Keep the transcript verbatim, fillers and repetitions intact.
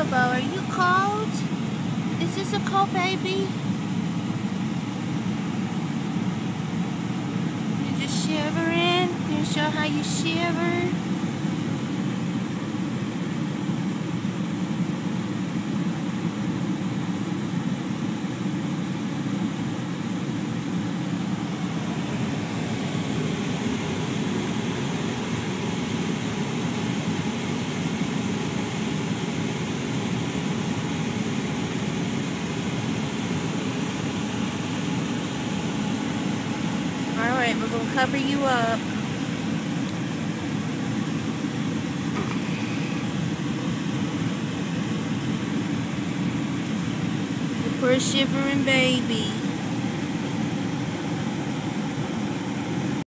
Bobo, are you cold? Is this a cold baby? You're just shivering? Can you show how you shiver? Alright, we're going to cover you up. The poor shivering baby.